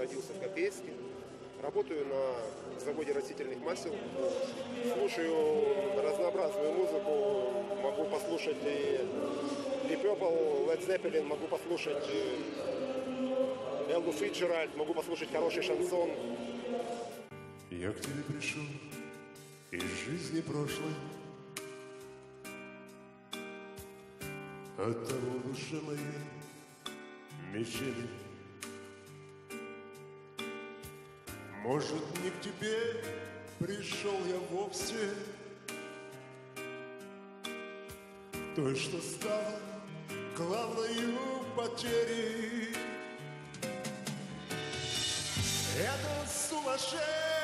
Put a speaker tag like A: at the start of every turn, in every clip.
A: родился в Копейске. Работаю на заводе растительных масел. Слушаю разнообразную музыку. Могу послушать и Deep Purple, Led Zeppelin, могу послушать Эллу Фицджеральд, могу послушать хороший шансон.
B: Я к тебе пришел из жизни прошлой, от того душе моей мечели. Может, не к тебе пришел я вовсе, той, что стала главною потерей. Это сумасшедшая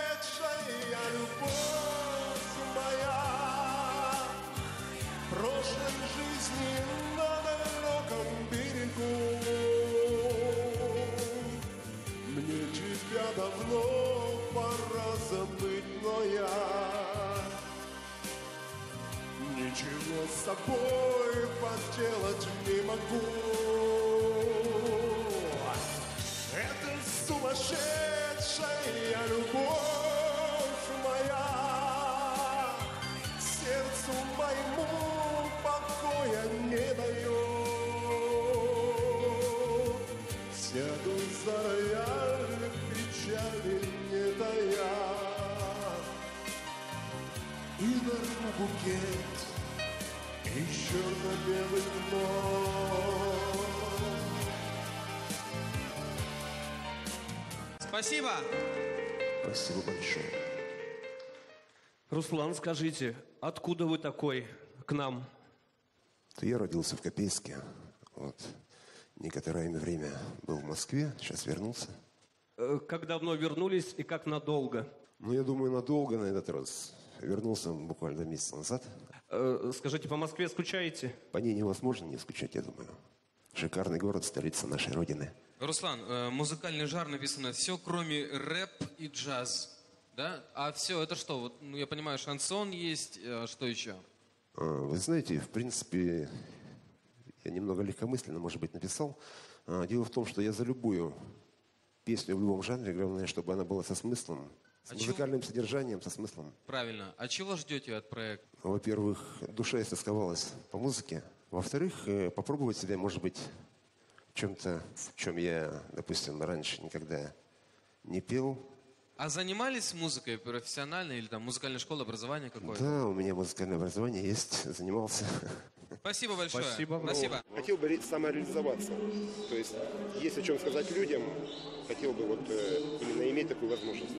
B: любовь моя прошлой жизни на далеком берегу. Мне тебя давно пора забыть, но я ничего с собой поделать не могу. Это сумасшедшая любовь моя сердцу моему покоя не дает. Сяду за рояль, печали не тая, и нарву букет из черно-белых нот.
C: Спасибо.
B: Спасибо большое.
D: Руслан, скажите, откуда вы такой к нам?
B: Я родился в Копейске. Вот. Некоторое время был в Москве, сейчас вернулся.
D: Как давно вернулись и как надолго?
B: Ну, я думаю, надолго на этот раз. Вернулся буквально месяц назад.
D: Скажите, по Москве скучаете?
B: По ней невозможно не скучать, я думаю. Шикарный город, столица нашей Родины.
C: Руслан, музыкальный жанр написано все, кроме рэп и джаз. Да? А все, это что? Вот, ну, я понимаю, шансон есть, что еще?
B: Вы знаете, в принципе, я немного легкомысленно, может быть, написал. Дело в том, что я за любую песню в любом жанре, главное, чтобы она была со смыслом, с музыкальным содержанием, со смыслом.
C: Правильно. А чего ждете от проекта?
B: Во-первых, душа истосковалась по музыке. Во-вторых, попробовать себя, может быть, в чем-то, в чем я, допустим, раньше никогда не пел.
C: А занимались музыкой профессионально или там музыкальная школа, образование какое-то?
B: Да, у меня музыкальное образование есть, занимался.
C: Спасибо большое.
D: Спасибо.
C: Спасибо.
A: Хотел бы самореализоваться. То есть есть о чем сказать людям. Хотел бы вот именно иметь такую возможность.